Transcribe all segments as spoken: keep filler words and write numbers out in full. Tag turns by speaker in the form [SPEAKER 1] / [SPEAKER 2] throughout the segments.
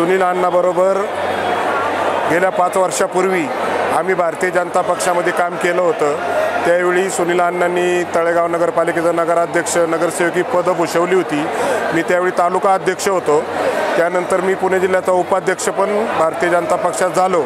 [SPEAKER 1] सुनील अण्णाबरोबर गेल्या पाच वर्षापूर्वी आम्ही भारतीय जनता पक्षामध्ये काम केलं होतं। त्यावेळी सुनील अण्णांनी तळेगाव नगरपालिकेचा नगराध्यक्ष नगरसेवकी पद भूषवली होती। मी त्यावेळी तालुका अध्यक्ष होतो। त्यानंतर मी पुणे जिल्ह्याचा उपाध्यक्ष पण भारतीय जनता पक्षात झालो।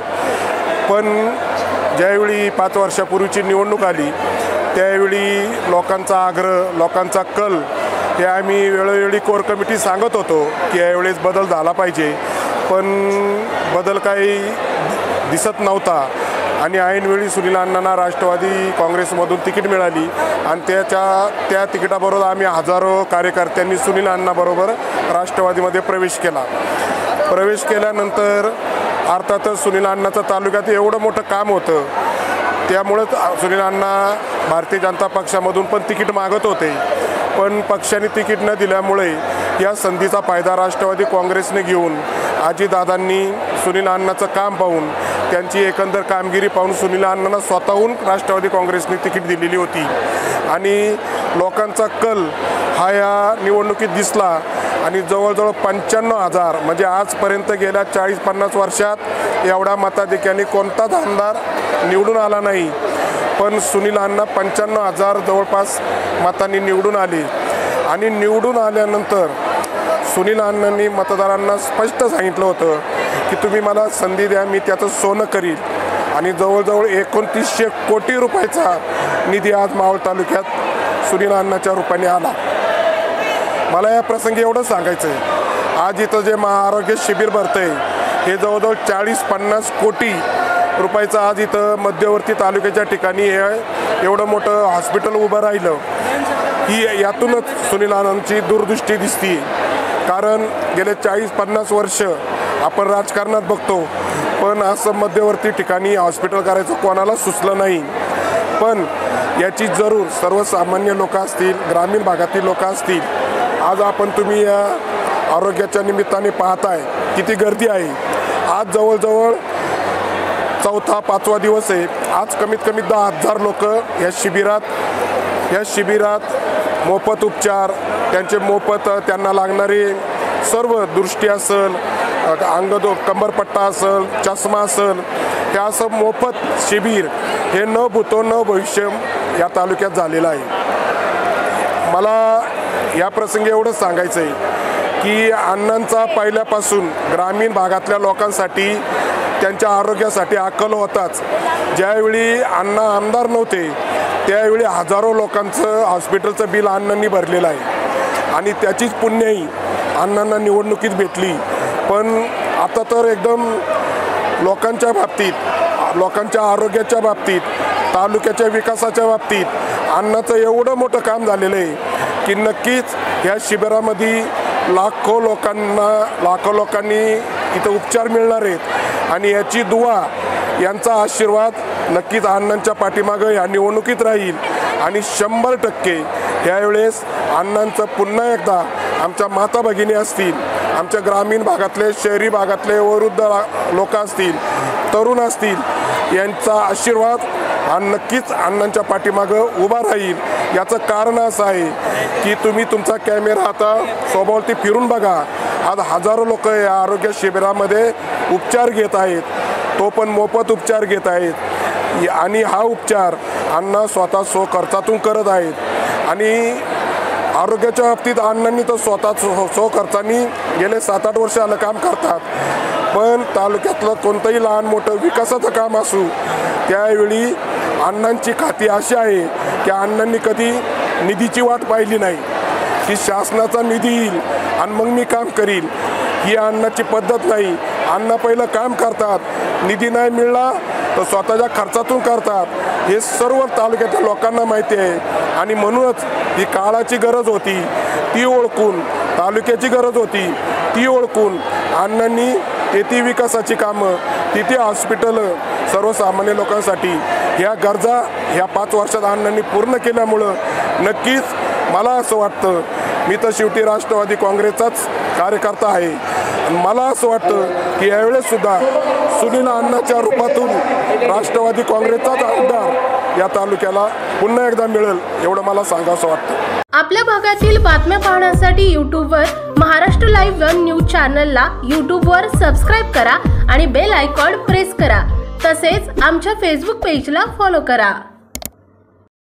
[SPEAKER 1] पण ज्यावेळी पाच वर्षापूर्वीची निवडणूक आली त्यावेळी लोकांचा आग्रह, लोकांचा कल हे आम्ही वेळोवेळी कोर कमिटी सांगत होतो की यावेळेस बदल झाला पाहिजे, पण बदल काही दिसत नव्हता। आणि ऐनवेळी सुनील अण्णांना राष्ट्रवादी काँग्रेसमधून तिकीट मिळाली आणि त्याच्या त्या तिकिटाबरोबर आम्ही हजारो कार्यकर्त्यांनी सुनील अण्णाबरोबर राष्ट्रवादीमध्ये प्रवेश केला। प्रवेश केल्यानंतर अर्थातच सुनील अण्णाचं तालुक्यात एवढं मोठं काम होतं, त्यामुळं सुनील अण्णा भारतीय जनता पक्षामधून पण तिकीट मागत होते। पण पक्षाने तिकीट न दिल्यामुळे या संधीचा फायदा राष्ट्रवादी काँग्रेसने घेऊन अजितदादांनी सुनील अण्णाचं काम पाहून, त्यांची एकंदर कामगिरी पाहून सुनील अण्णांना स्वतःहून राष्ट्रवादी काँग्रेसने तिकीट दिलेली होती। आणि लोकांचा कल हा या निवडणुकीत दिसला आणि जवळजवळ पंच्याण्णव हजार म्हणजे आजपर्यंत गेल्या चाळीस पन्नास वर्षात एवढा मताधिक्याने कोणताच आमदार निवडून आला नाही, पण सुनील अण्णा पंच्याण्णव हजार जवळपास मतांनी निवडून आले। आणि निवडून आल्यानंतर सुनील अण्णांनी मतदारांना स्पष्ट सांगितलं होतं की तुम्ही मला संधी द्या, मी त्याचं सोनं करील। आणि जवळजवळ एकोणतीसशे कोटी रुपयाचा निधी आज मावळ तालुक्यात सुनील अण्णाच्या रूपाने आला। मला या प्रसंगी एवढं सांगायचं आहे, आज इथं जे महाआरोग्य शिबिर भरतंय हे जवळजवळ चाळीस पन्नास कोटी रुपयाचं आज इथं मध्यवर्ती तालुक्याच्या ठिकाणी हे एवढं मोठं हॉस्पिटल उभं राहिलं, ही यातूनच सुनील अण्णांची दूरदृष्टी दिसती। कारण गेले चाळीस पन्नास वर्ष आपण राजकारणात बघतो, पण असं मध्यवर्ती ठिकाणी हॉस्पिटल करायचं कोणाला सुचलं नाही। पण याची जरूर सर्वसामान्य लोक असतील, ग्रामीण भागातील लोक असतील, आज आपण तुम्ही या आरोग्याच्या निमित्ताने पाहताय किती गर्दी आहे। आज जवळजवळ चौथा पाचवा दिवस आहे। आज कमीत कमी दहा हजार लोक या शिबिरात या शिबिरात मोफत उपचार, त्यांचे मोफत त्यांना लागणारे सर्व दृष्टी असेल, अंगदो कंबरपट्टा असेल, चष्मा असेल, हे असं मोफत शिबिर हे न भूतो न भविष्य या तालुक्यात झालेलं आहे। मला या प्रसंगी एवढंच सांगायचं आहे की अण्णांचा पहिल्यापासून ग्रामीण भागातल्या लोकांसाठी त्यांच्या आरोग्यासाठी आकल होताच। ज्यावेळी अण्णा आमदार नव्हते त्यावेळी हजारो लोकांचं हॉस्पिटलचं बिल अण्णांनी भरलेलं आहे आणि त्याचीच पुण्याई अण्णांना निवडणुकीत भेटली। पण आता तर एकदम लोकांच्या बाबतीत, लोकांच्या आरोग्याच्या बाबतीत, तालुक्याच्या विकासाच्या बाबतीत अण्णाचं एवढं मोठं काम झालेलं आहे की नक्कीच या शिबिरामध्ये लाखो लोकांना लाखो लोकांनी इथं उपचार मिळणार आहेत। आणि याची दुआ, यांचा आशीर्वाद नक्कीच अण्णांच्या पाठीमागं या निवडणुकीत राहील। आणि शंभर टक्के यावेळेस अण्णांचं पुन्हा एकदा आमच्या माता भगिनी असतील, आमच्या ग्रामीण भागातले, शहरी भागातले वृद्ध लोक असतील, तरुण असतील, यांचा आशीर्वाद हा नक्कीच अण्णांच्या पाठीमागं उभा राहील। याचं कारण असं आहे की तुम्ही तुमचा कॅमेरा आता सोबती फिरून बघा, आज हजारो लोक या आरोग्य शिबिरामध्ये उपचार घेत आहेत, तो पण मोफत उपचार घेत आहेत। आणि हा उपचार अण्णा स्वतः सो खर्चातून करत आहेत। आणि आरोग्याच्या बाबतीत अण्णांनी तर स्वतः सो सो खर्चानी गेले सात आठ वर्ष आलं काम करतात। पण तालुक्यातलं कोणतंही लहान मोठं विकासाचं काम असू त्यावेळी अण्णांची खाती अशी आहे की अण्णांनी कधी निधीची वाट पाहिली नाही की शासनाचा निधी येईल आणि मग मी काम करील, ही अण्णाची पद्धत नाही। अण्णा पहिलं काम करतात, निधी नाही मिळला तर स्वतःच्या खर्चातून करतात। हे सर्व तालुक्याच्या लोकांना माहिती आहे आणि म्हणूनच ही काळाची गरज होती ती ओळखून, तालुक्याची गरज होती ती ओळखून अण्णांनी तेथे विकासाची कामं, तिथे हॉस्पिटलं सर्वसामान्य लोकांसाठी ह्या गरजा ह्या पाच वर्षात अण्णांनी पूर्ण केल्यामुळं नक्कीच मला असं वाटतं, मी तर शेवटी राष्ट्रवादी काँग्रेसचाच कार्यकर्ता आहे, मला असं वाटतं की यावेळेससुद्धा सुनील अण्णाच्या रूपातून राष्ट्रवादी काँग्रेसचाच आमदार या तालुक्याला पुन्हा एकदा मिळेल एवढं मला सांगावंसं वाटतं।
[SPEAKER 2] आपल्या भागातील बातम्या पाहण्यासाठी यूट्यूबवर महाराष्ट्र लाईव्ह वन न्यूज चॅनलला यूट्यूबवर सबस्क्राईब करा आणि बेल आयकॉन प्रेस करा। तसेच आमच्या फेसबुक पेजला फॉलो करा।